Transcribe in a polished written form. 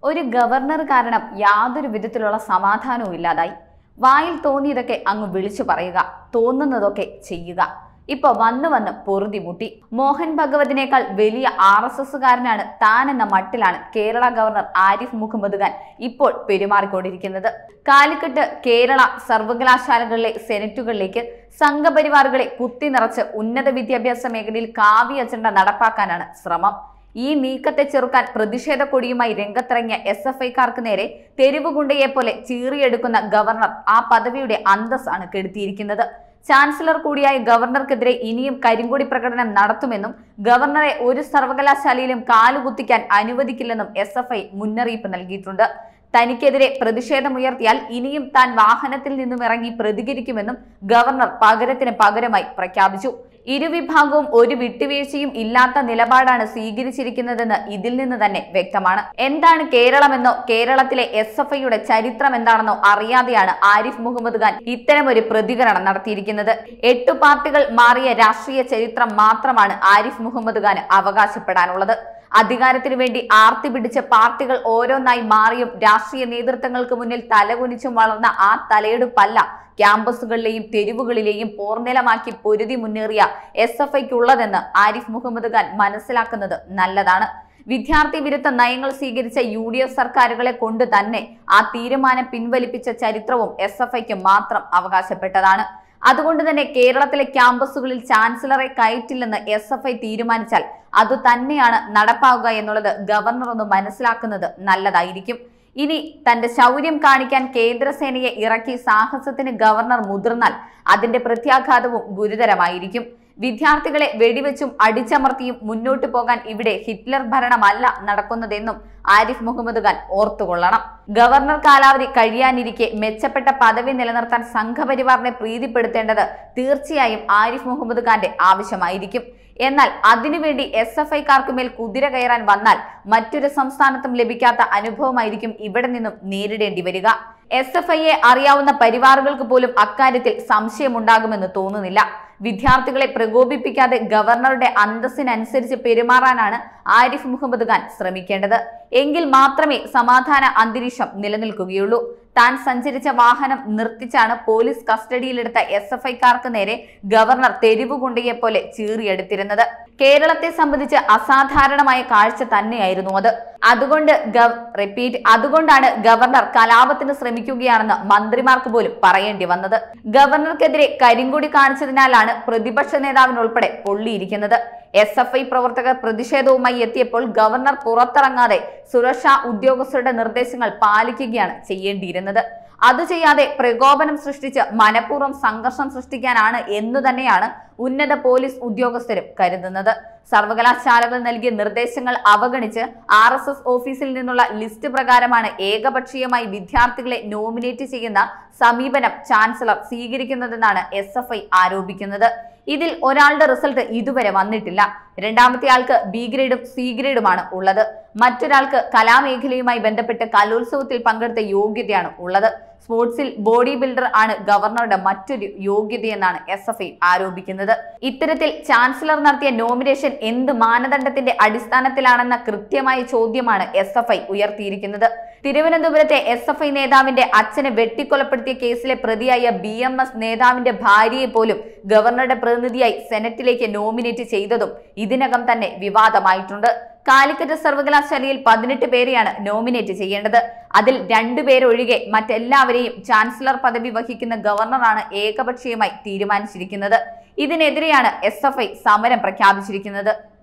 ഒരു ഗവർണർ കാരണം യാതൊരു വിധത്തിലുള്ള സമാധാനവും ഇല്ലാതായി. വായിൽ തോന്നിയതൊക്കെ അങ്ങ് വിളിച്ചു പറയുക, തോന്നുന്നതൊക്കെ ചെയ്യുക. ഇപ്പൊ വന്ന് പൊറുതിമുട്ടി. മോഹൻ ഭഗവതിനേക്കാൾ വലിയ RSSകാരനാണ് താൻ എന്ന മട്ടിലാണ് കേരള ഗവർണർ ആരിഫ് മുഹമ്മദ് ഖാൻ ഇപ്പോൾ പെരുമാറിക്കൊണ്ടിരിക്കുന്നത്. കാലിക്കറ്റ് കേരള സർവകലാശാലകളിലെ സെനറ്റുകളിലേക്ക് സംഘപരിവാറുകളെ കുത്തി നിറച്ച് ഉന്നത വിദ്യാഭ്യാസ മേഖലയിൽ കാവ്യ അജണ്ട നടപ്പാക്കാനാണ് ശ്രമം. ഈ നീക്കത്തെ ചെറുക്കാൻ പ്രതിഷേധ കൊടിയുമായി രംഗത്തിറങ്ങിയ SFIക്കാർക്ക് നേരെ തെരുവുകുണ്ടയെ പോലെ ചീറിയെടുക്കുന്ന ഗവർണർ ആ പദവിയുടെ അന്തസ്സാണ് കെടുത്തിയിരിക്കുന്നത്. ചാൻസലർ കൂടിയായ ഗവർണർക്കെതിരെ ഇനിയും കരിങ്കൊടി പ്രകടനം നടത്തുമെന്നും ഗവർണറെ ഒരു സർവകലാശാലയിലും കാലുകുത്തിക്കാൻ അനുവദിക്കില്ലെന്നും SFI മുന്നറിയിപ്പ് നൽകിയിട്ടുണ്ട്. തനിക്കെതിരെ പ്രതിഷേധമുയർത്തിയാൽ ഇനിയും താൻ വാഹനത്തിൽ നിന്നും ഇറങ്ങി പ്രതികരിക്കുമെന്നും ഗവർണർ പകരത്തിന് പകരമായി പ്രഖ്യാപിച്ചു. ഇരുവിഭാഗവും ഒരു വിട്ടുവീഴ്ചയും ഇല്ലാത്ത നിലപാടാണ് സ്വീകരിച്ചിരിക്കുന്നതെന്ന് ഇതിൽ നിന്ന് തന്നെ വ്യക്തമാണ്. എന്താണ് കേരളമെന്നോ കേരളത്തിലെ SFIയുടെ ചരിത്രം എന്താണെന്നോ അറിയാതെയാണ് ആരിഫ് മുഹമ്മദ് ഖാൻ ഇത്തരമൊരു പ്രതികരണം നടത്തിയിരിക്കുന്നത്. 8 പാർട്ടികൾ മാറിയ രാഷ്ട്രീയ ചരിത്രം മാത്രമാണ് ആരിഫ് മുഹമ്മദ് ഖാൻ അവകാശപ്പെടാനുള്ളത്. അധികാരത്തിനു വേണ്ടി ആർത്തി പിടിച്ച പാർട്ടികൾ ഓരോന്നായി മാറിയും രാഷ്ട്രീയ നേതൃത്വങ്ങൾക്ക് മുന്നിൽ തലകുനിച്ചും വളർന്ന ആ തലയെടുപ്പല്ല ക്യാമ്പസുകളിലെയും തെരുവുകളിലെയും പോർനിലമാക്കി പൊരുതി മുന്നേറിയ SFIക്കുള്ളതെന്ന് ആരിഫ് മുഹമ്മദ് ഖാൻ മനസ്സിലാക്കുന്നത് നല്ലതാണ്. വിദ്യാർത്ഥി വിരുദ്ധ നയങ്ങൾ സ്വീകരിച്ച UDF സർക്കാരുകളെ കൊണ്ട് തന്നെ ആ തീരുമാനം പിൻവലിപ്പിച്ച ചരിത്രവും SFIക്ക് മാത്രം അവകാശപ്പെട്ടതാണ്. അതുകൊണ്ട് തന്നെ കേരളത്തിലെ ക്യാമ്പസുകളിൽ ചാൻസലറെ കയറ്റില്ലെന്ന് SFI തീരുമാനിച്ചാൽ അത് തന്നെയാണ് നടപ്പാവുക എന്നുള്ളത് ഗവർണർ ഒന്ന് മനസ്സിലാക്കുന്നത് നല്ലതായിരിക്കും. ഇനി തന്റെ ശൗര്യം കാണിക്കാൻ കേന്ദ്രസേനയെ ഇറക്കി സാഹസത്തിന് ഗവർണർ മുതിർന്നാൽ അതിന്റെ പ്രത്യാഘാതവും ഗുരുതരമായിരിക്കും. വിദ്യാർത്ഥികളെ വെടിവെച്ചും അടിച്ചമർത്തിയും മുന്നോട്ടു പോകാൻ ഇവിടെ ഹിറ്റ്ലർ ഭരണമല്ല നടക്കുന്നതെന്നും ആരിഫ് മുഹമ്മദ് ഖാൻ ഓർത്തുകൊള്ളണം. ഗവർണർ കാലാവധി കഴിയാനിരിക്കെ മെച്ചപ്പെട്ട പദവി നിലനിർത്താൻ സംഘപരിവാറിനെ പ്രീതിപ്പെടുത്തേണ്ടത് തീർച്ചയായും ആരിഫ് മുഹമ്മദ് ഖാന്റെ ആവശ്യമായിരിക്കും. എന്നാൽ അതിനുവേണ്ടി SFIക്കാർക്ക് മേൽ കുതിര കയറാൻ വന്നാൽ മറ്റൊരു സംസ്ഥാനത്തും ലഭിക്കാത്ത അനുഭവമായിരിക്കും ഇവിടെ നിന്നും നേരിടേണ്ടി വരിക. SFIയെ അറിയാവുന്ന പരിവാറുകൾക്ക് പോലും അക്കാര്യത്തിൽ സംശയമുണ്ടാകുമെന്ന് തോന്നുന്നില്ല. വിദ്യാർത്ഥികളെ പ്രകോപിപ്പിക്കാതെ ഗവർണറുടെ അന്തസ്സിനനുസരിച്ച് പെരുമാറാനാണ് ആരിഫ് മുഹമ്മദ് ഖാൻ ശ്രമിക്കേണ്ടത്. എങ്കിൽ മാത്രമേ സമാധാന അന്തരീക്ഷം നിലനിൽക്കുകയുള്ളൂ. താൻ സഞ്ചരിച്ച വാഹനം നിർത്തിച്ചാണ് പോലീസ് കസ്റ്റഡിയിലെടുത്ത SFIക്കാർക്ക് നേരെ ഗവർണർ തെരുവുകുണ്ടയെ പോലെ ചീറിയെടുത്തിരുന്നത്. കേരളത്തെ സംബന്ധിച്ച് അസാധാരണമായ കാഴ്ച തന്നെയായിരുന്നു അത്. അതുകൊണ്ടാണ് ഗവർണർ കലാപത്തിന് ശ്രമിക്കുകയാണെന്ന് മന്ത്രിമാർക്ക് പോലും പറയേണ്ടി വന്നത്. ഗവർണർക്കെതിരെ കരിങ്കൊടി കാണിച്ചതിനാലാണ് പ്രതിപക്ഷ നേതാവിനുൾപ്പെടെ പൊള്ളിയിരിക്കുന്നത്. SFI പ്രവർത്തകർ പ്രതിഷേധവുമായി എത്തിയപ്പോൾ ഗവർണർ പുറത്തിറങ്ങാതെ സുരക്ഷാ ഉദ്യോഗസ്ഥരുടെ നിർദ്ദേശങ്ങൾ പാലിക്കുകയാണ് ചെയ്യേണ്ടിയിരുന്നത്. അത് ചെയ്യാതെ പ്രകോപനം സൃഷ്ടിച്ച് മനഃപൂർവ്വം സംഘർഷം സൃഷ്ടിക്കാനാണ് എന്നു തന്നെയാണ് ഉന്നത പോലീസ് ഉദ്യോഗസ്ഥരും കരുതുന്നത്. സർവകലാശാലകൾ നൽകിയ നിർദ്ദേശങ്ങൾ അവഗണിച്ച് RSS ഓഫീസിൽ നിന്നുള്ള ലിസ്റ്റ് പ്രകാരമാണ് ഏകപക്ഷീയമായി വിദ്യാർത്ഥികളെ നോമിനേറ്റ് ചെയ്യുന്ന സമീപനം ചാൻസലർ സ്വീകരിക്കുന്നതെന്നാണ് SFI ആരോപിക്കുന്നത്. ഇതിൽ ഒരാളുടെ റിസൾട്ട് ഇതുവരെ വന്നിട്ടില്ല. രണ്ടാമത്തെ ആൾക്ക് B ഗ്രേഡും C ഗ്രേഡുമാണ് ഉള്ളത്. മറ്റൊരാൾക്ക് കലാമേഖലയുമായി ബന്ധപ്പെട്ട് കലോത്സവത്തിൽ പങ്കെടുത്ത യോഗ്യതയാണ് ഉള്ളത്. സ്പോർട്സിൽ ബോഡി ബിൽഡർ ആണ് ഗവർണറുടെ മറ്റൊരു യോഗ്യതയെന്നാണ് SFI ആരോപിക്കുന്നത്. ഇത്തരത്തിൽ ചാൻസലർ നടത്തിയ നോമിനേഷൻ എന്ത് മാനദണ്ഡത്തിന്റെ അടിസ്ഥാനത്തിലാണെന്ന കൃത്യമായ ചോദ്യമാണ് SFI ഉയർത്തിയിരിക്കുന്നത്. തിരുവനന്തപുരത്തെ SFI നേതാവിന്റെ അച്ഛനെ വെട്ടിക്കൊലപ്പെടുത്തിയ കേസിലെ പ്രതിയായ BMS നേതാവിന്റെ ഭാര്യയെ പോലും ഗവർണറുടെ പ്രതിനിധിയായി സെനറ്റിലേക്ക് നോമിനേറ്റ് ചെയ്തതും ഇതിനകം തന്നെ വിവാദമായിട്ടുണ്ട്. കാലിക്കറ്റ് സർവകലാശാലയിൽ 18 പേരെയാണ് നോമിനേറ്റ് ചെയ്യേണ്ടത്. അതിൽ 2 പേരൊഴികെ മറ്റെല്ലാവരെയും ചാൻസലർ പദവി വഹിക്കുന്ന ഗവർണറാണ് ഏകപക്ഷീയമായി തീരുമാനിച്ചിരിക്കുന്നത്. ഇതിനെതിരെയാണ് SFI സമരം പ്രഖ്യാപിച്ചിരിക്കുന്നത്.